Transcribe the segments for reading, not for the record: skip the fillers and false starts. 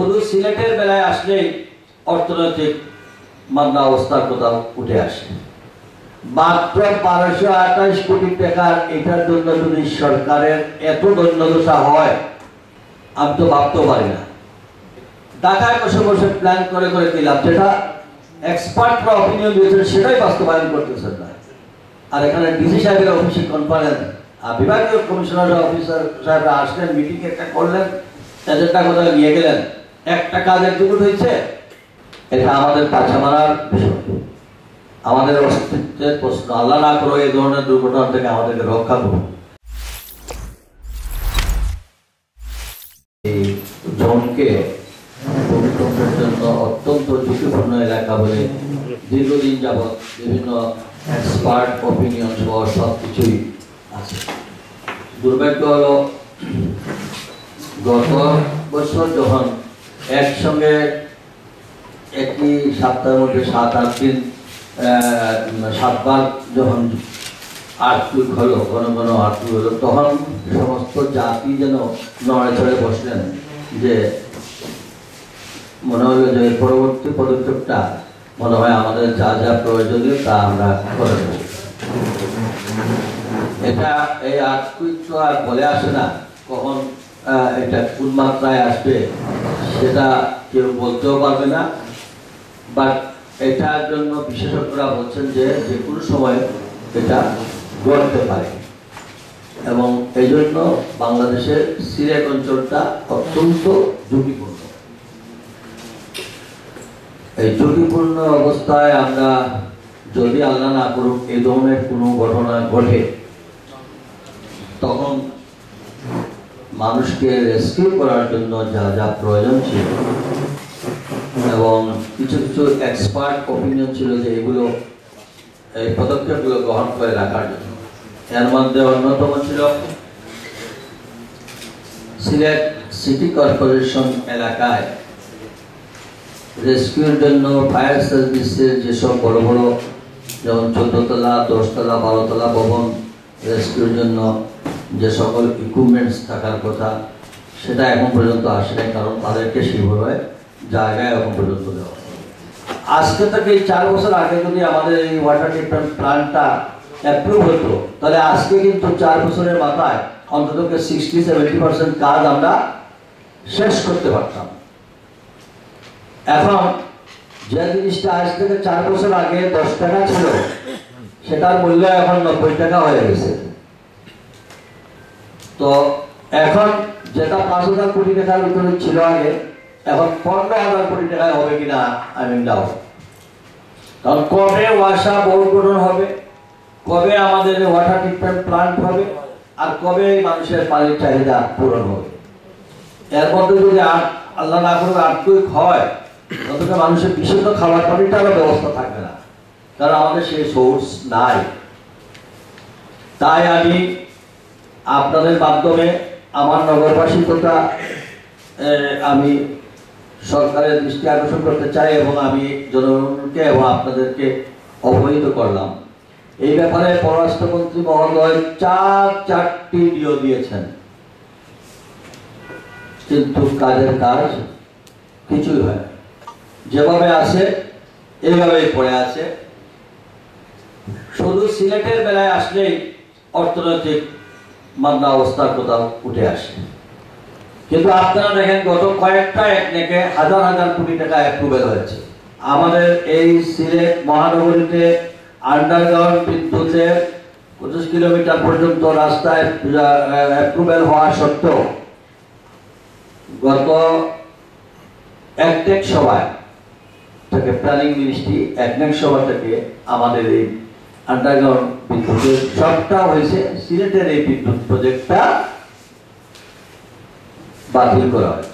শুধু সিলেটের বেলায় আসলেই অর্থনৈতিক মান্দা অবস্থার কথা উঠে আসে। মাত্র 1228 কোটি টাকার এটার জন্য যদি সরকারের এত দণ্ডদশা হয়, আমি তো ভাবতেও পারি না। ঢাকায় বসে বসে প্ল্যান করে করে দিলাম, যেটা এক্সপার্টরা অপিনিয়ন দিয়েছেন সেটাই বাস্তবায়ন করতেছেন না। আর এখানে ডিসি সাহেবের অফিসে কনফারেন্স, আর বিভাগীয় কমিশনার অফিসার সাহেবরা আসলেন, মিটিং একটা করলেন, এজেন্ডা কোথায় নিয়ে গেলেন, একটা কাজ এক্সিকিউট হয়েছে। এটা আমাদের পাছা মারার বিষয়, আমাদের অস্তিত্বের প্রশ্ন। আল্লাহ না করো এই ধরনের দুর্ঘটনা থেকে আমাদেরকে রক্ষা করুন। এই জোনকে ভূমিকম্পের জন্য অত্যন্ত ঝুঁকিপূর্ণ এলাকা বলে দীর্ঘদিন যাবৎ বিভিন্ন এক্সপার্ট অপিনিয়ন সহ সব কিছুই আছে। দুর্ভাগ্য হলো গত বছর যখন একসঙ্গে একই সপ্তাহের মধ্যে 7-8 দিন 7বার যখন আর্থিক হলো, ঘন ঘন আর্থিক হলো, তখন সমস্ত জাতি যেন নড়ে চড়ে বসলেন যে মনে হলো যে পরবর্তী পদক্ষেপটা মনে হয় আমাদের যা যা প্রয়োজনীয় তা আমরা করে দেব। এটা এই আর্থিক তো আর বলে আসে না, কখন এটা কোন মাত্রায় আসবে সেটা কেউ বলতেও পারবে না। বাট এটার জন্য বিশেষজ্ঞরা বলছেন যে যে কোনো সময় এটা ঘটতে পারে, এবং এই জন্য বাংলাদেশের সিলেট অঞ্চলটা অত্যন্ত ঝুঁকিপূর্ণ। এই ঝুঁকিপূর্ণ অবস্থায় আমরা যদি আল্লাহ না করুক এই ধরনের কোনো ঘটনা ঘটে, তখন মানুষকে রেস্কিউ করার জন্য যা যা প্রয়োজন ছিল, এবং কিছু কিছু এক্সপার্ট অপিনিয়ন ছিল যে এগুলো এই পদক্ষেপগুলো গ্রহণ করে রাখার জন্য। এর মধ্যে অন্যতম ছিল সিলেট সিটি কর্পোরেশন এলাকায় রেস্কিউর জন্য ফায়ার সার্ভিসের যেসব বড় বড়, যেমন 14 তলা 10 তলা 12 তলা ভবন রেস্কিউর জন্য যে সকল ইকুইপমেন্টস থাকার কথা, সেটা এখন পর্যন্ত আসেনি, কারণ তাদেরকে সেভাবে জায়গায় এখন পর্যন্ত দেওয়া। আজকে থেকে 4 বছর আগে যদি আমাদের এই ওয়াটার ট্রিটমেন্ট প্ল্যান্টটা অ্যাপ্রুভ হতো, তাহলে আজকে কিন্তু 4 বছরের মাথায় অন্তত 60-70% কাজ আমরা শেষ করতে পারতাম। এখন যে জিনিসটা আজ থেকে 4 বছর আগে 10 টাকা ছিল, সেটার মূল্য এখন 90 টাকা হয়ে গেছে। তো এখন যেটা 5,000 কোটি টাকার ভিতরে ছিল আগে, এখন 15,000 কোটি টাকায় হবে কিনা আমি ডাউট। কারণ কবে ওয়াসা বোর্ড গঠন হবে, কবে আমাদের ওয়াটার ট্রিটমেন্ট প্ল্যান্ট হবে, আর কবে মানুষের পানির চাহিদা পূরণ হবে, এর মধ্যে যদি আল্লাহ না করুক আর্থিক হয়, ততটা মানুষের বিশুদ্ধ খাবার পানিটারও ব্যবস্থা থাকবে না, কারণ আমাদের সেই সোর্স নাই। তাই আমি আপনাদের মাধ্যমে আমার নগরবাসী তথা আমি সরকারের দৃষ্টি আকর্ষণ করতে চাই, এবং আমি জনগণকে এবং আপনাদেরকে অবহিত করলাম। এই ব্যাপারে পররাষ্ট্রমন্ত্রী মহোদয় 4টি ডিও দিয়েছেন, কিন্তু কাজের কাজ কিছুই হয়, যেভাবে আছে এইভাবেই পড়ে আছে। শুধু সিলেটের বেলায় আসলেই অর্থনৈতিক মান্দা অবস্থার কথা উঠে আসে, কিন্তু আপনারা দেখেন গত কয়েকটা একনেকে হাজার হাজার কোটি টাকা অ্যাপ্রুভেল হয়েছে। আমাদের এই সিলেট মহানগরীতে আন্ডারগ্রাউন্ড বিদ্যুতের 25 কিলোমিটার পর্যন্ত রাস্তায় অ্যাপ্রুভেল হওয়া সত্ত্বেও গত একনেক সভায় থেকে প্ল্যানিং মিনিস্ট্রি একনেক সভা থেকে আমাদের এই আন্ডারগ্রাউন্ড বিদ্যুতের সবটা হয়েছে, সিলেটের এই বিদ্যুৎ প্রজেক্টটা বাতিল করা হয়েছে।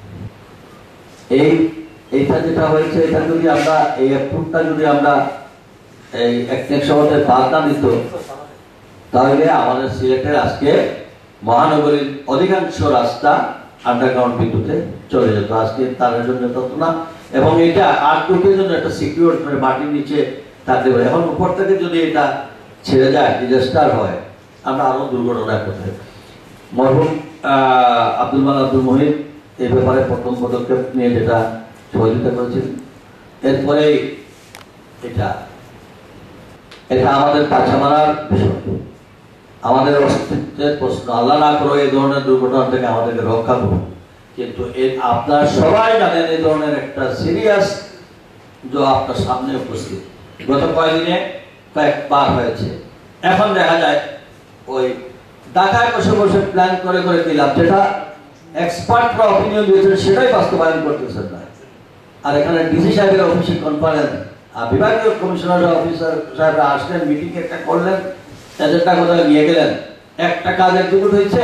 এইটা যেটা হয়েছে, এটা যদি আমরা এই অ্যাপ্রুভটা যদি আমরা এই একনেক সভাতে বাদ না দিত, তাহলে আমাদের সিলেটের আজকে মহানগরীর অধিকাংশ রাস্তা আন্ডারগ্রাউন্ড বিদ্যুতে চলে যেত। আজকে তার জন্য তত না, এবং এটা আর্থিকের জন্য একটা সিকিউর মাটির নিচে থাকতে পারে। এখন উপর থেকে যদি এটা ছেড়ে যায়, ডিজাস্টার হয়, আমরা আরো দুর্ঘটনা করতে। মরহুম আব্দুল মাল আব্দুল মহিদ এই ব্যাপারে প্রথম পদক্ষেপ নিয়ে যেটা সহযোগিতা করেছেন। এরপরে এটা আমাদের পাছা মারার বিষয়, আমাদের অস্তিত্বের প্রশ্ন। আল্লাহ না করো এই ধরনের দুর্ঘটনা থেকে আমাদেরকে রক্ষা করুন। কিন্তু আপনারা সবাই জানেন এই ধরনের একটা সিরিয়াস যে আপনার সামনে উপস্থিত। গত কয়েকদিনে কয়েকবার হয়েছে। এখন দেখা যায় ওই ঢাকায় বসে বসে প্ল্যান করে করে দিলাম, যেটা এক্সপার্টরা অপিনিয়ন দিয়েছেন সেটাই বাস্তবায়ন করতেছেন না। আর এখানে ডিসি সাহেবের অফিসে কনফারেন্স, বিভাগীয় কমিশনার অফিসার সাহেবরা আসলেন, মিটিং একটা করলেন, এজেন্ডা কোথায় নিয়ে গেলেন, একটা কাজ এক্সিকিউট হয়েছে।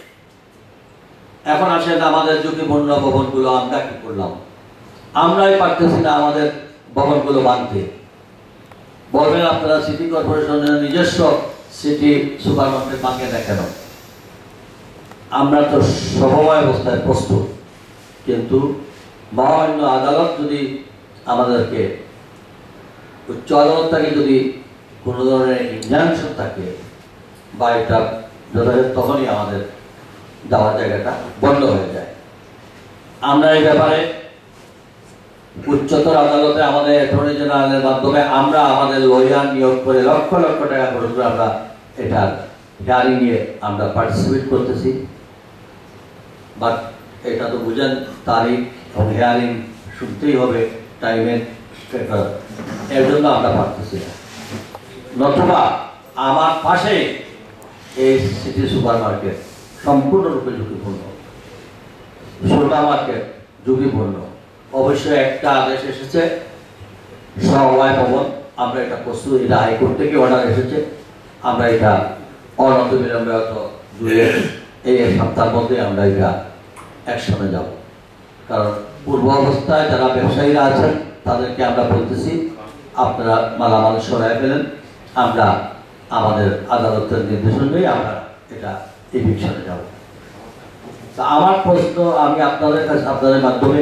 এখন আসেন আমাদের ঝুঁকিপূর্ণ ভবনগুলো আমরা কি করলাম? আমরাই পারতেছি না আমাদের ভবনগুলো বাঁধতে। বলবেন আপনারা সিটি কর্পোরেশনের নিজস্ব সিটি সুপার মার্কেট ভাঙে না কেন? আমরা তো সমবায় অবস্থায় প্রস্তুত, কিন্তু মহামান্য আদালত যদি আমাদেরকে, উচ্চ আদালত থেকে যদি কোনো ধরনের ইনজাংশন থাকে বা এটা যথাযথ, তখনই আমাদের যাওয়ার জায়গাটা বন্ধ হয়ে যায়। আমরা এই ব্যাপারে উচ্চতর আদালতে আমাদের অ্যাটর্নি জেনারেলের মাধ্যমে আমরা আমাদের লয়ার নিয়োগ করে লক্ষ লক্ষ টাকা খরচ করে আমরা এটার হিয়ারিং নিয়ে আমরা পার্টিসিপেট করতেছি। বাট এটা তো বুঝেন, তারিখ এবং হিয়ারিং শুনতেই হবে, টাইমের ব্যাপার, এর জন্য আমরা পারতেছি না। নতুবা আমার পাশে এই সিটি সুপার মার্কেট সম্পূর্ণরূপে ঝুঁকিপূর্ণ, সুরমা মার্কেট ঝুঁকিপূর্ণ। অবশ্যই একটা আদেশ এসেছে সমবায় ভবন, আমরা এটা প্রস্তুত, এটা হাইকোর্ট থেকে অর্ডার এসেছে, আমরা এটা অনন্ত বিলম্বে হয়তো এই সপ্তাহের মধ্যে আমরা এটা অ্যাকশনে যাব। কারণ পূর্ব অবস্থায় যারা ব্যবসায়ীরা আছেন তাদেরকে আমরা বলতেছি আপনারা মালামাল সরাই ফেলেন, আমরা আমাদের আদালতের নির্দেশ অনুযায়ী আমরা এটা এভিকশনে যাব। তা আমার প্রশ্ন, আমি আপনাদের কাছে আপনাদের মাধ্যমে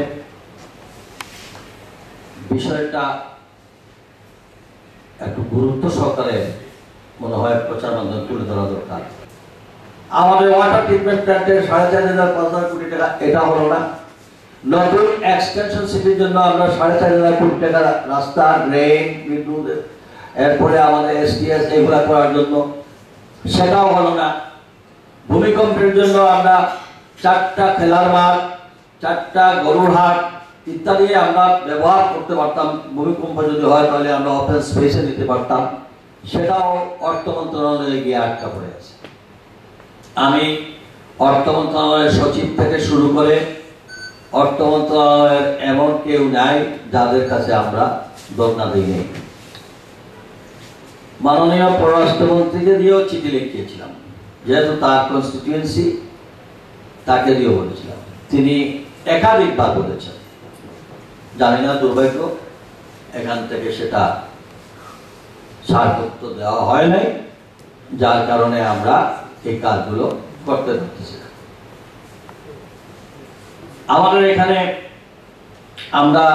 বিষয়টা একটু গুরুত্ব সহকারে মনে হয় প্রচার মাধ্যমে তুলে ধরা দরকার। আমাদের ওয়াটার ট্রিটমেন্ট প্ল্যান্টের 4,500 কোটি টাকা এটা হলো না। নতুন এক্সটেনশন সিটির জন্য আমরা 4,500 কোটি টাকা রাস্তা, ড্রেন, বিদ্যুৎ, এরপরে আমাদের এসটিএস এগুলা করার জন্য, সেটাও হলো না। ভূমিকম্পের জন্য আমরা 4টা খেলার মাঠ, 4টা গরুর হাট ইত্যাদি আমরা ব্যবহার করতে পারতাম। ভূমিকম্প যদি হয় তাহলে আমরা ওপেন স্পেসে দিতে পারতাম, সেটাও অর্থ মন্ত্রণালয়ে গিয়ে আটকা পড়ে আছে। আমি অর্থ মন্ত্রণালয়ের সচিব থেকে শুরু করে অর্থ মন্ত্রণালয়ের এমন কেউ নাই যাদের কাছে আমরা ধর্ণা দিই নেই। মাননীয় পররাষ্ট্রমন্ত্রীকে দিয়েও চিঠি লিখিয়েছিলাম, যেহেতু তার কনস্টিটিউয়েন্সি, তাকে দিয়েও বলেছিলাম। তিনি একাধিকবার বলেছেন, জানি না, দুর্ভাগ্য এখান থেকে সেটা সারপত্র দেওয়া হয় নাই, যার কারণে আমরা এই কাজগুলো করতে পারতেছি না। আমাদের এখানে আমরা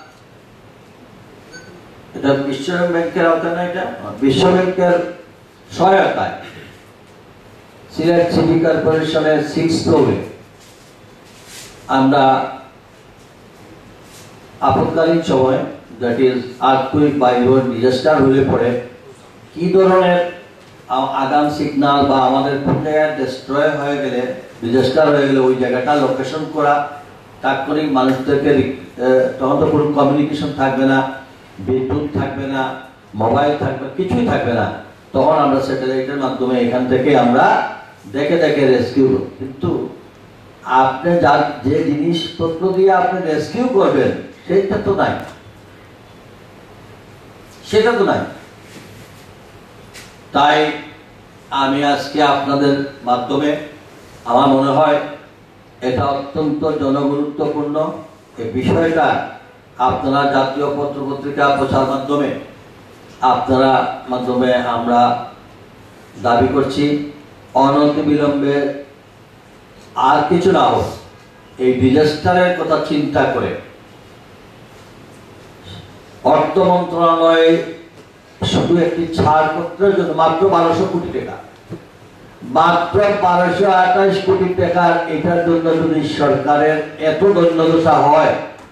এটা বিশ্ব ব্যাংকের আওতায় না, এটা বিশ্ব ব্যাংকের সহায়তায় সিলেট সিটি কর্পোরেশনের 6th ফ্লোরে আমরা আপৎকালীন সময়, দ্যাট ইজ আর্থকুইক বা ডিজাস্টার হলে পরে কি ধরনের আগাম সিগন্যাল বা আমাদের কোন জায়গায় ডিস্ট্রয় হয়ে গেলে, ডিজাস্টার হয়ে গেলে ওই জায়গাটা লোকেশন করা, তাৎক্ষণিক মানুষদেরকে, তখন তো কোনো কমিউনিকেশন থাকবে না, বিদ্যুৎ থাকবে না, মোবাইল থাকবে, কিছুই থাকবে না, তখন আমরা স্যাটেলাইটের মাধ্যমে এখান থেকে আমরা দেখে দেখে রেস্কিউ। কিন্তু আপনি যে জিনিসপত্র দিয়ে আপনি রেস্কিউ করবেন সেটা তো নাই, সেটা তো নাই। তাই আমি আজকে আপনাদের মাধ্যমে, আমার মনে হয় এটা অত্যন্ত জনগুরুত্বপূর্ণ এই বিষয়টা, আপনারা জাতীয় পত্রপত্রিকা প্রচার মাধ্যমে আমরা দাবি করছি অনতিবিলম্বে, আর কিছু না হোক, এই ডিজাস্টারের কথা চিন্তা করে অর্থ মন্ত্রণালয়ে শুধু একটি ছাড়পত্রের জন্য মাত্র 1200 কোটি টাকা, মাত্র 1228 কোটি টাকার এটার জন্য যদি সরকারের এত দণ্ডদশা হয়,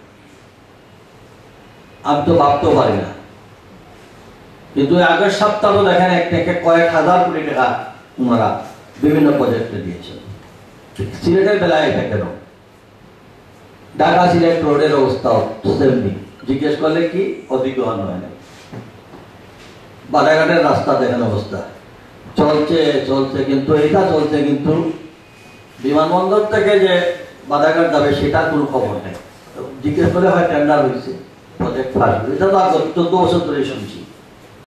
আমি তো ভাবতেও পারি না। কিন্তু আগের সপ্তাহ দেখেন এক থেকে কয়েক হাজার কোটি টাকা ওনারা বিভিন্ন প্রজেক্টে দিয়েছেন। সিলেটের বেলায় এটা কেন? ঢাকা সিলেট রোডের অবস্থাও সেমনি, জিজ্ঞেস করলে কি অধিগ্রহণ হয় না। বাজারঘাটের রাস্তা দেখেন অবস্থা, চলছে চলছে, কিন্তু এটা চলছে, কিন্তু বিমানবন্দর থেকে যে বাজারঘাট যাবে সেটার কোনো খবর নেই। জিজ্ঞেস করলে হয় টেন্ডার হয়েছে, প্রজেক্ট ফার্স্ট, এটা তো 14 বছর ধরে শুনছি।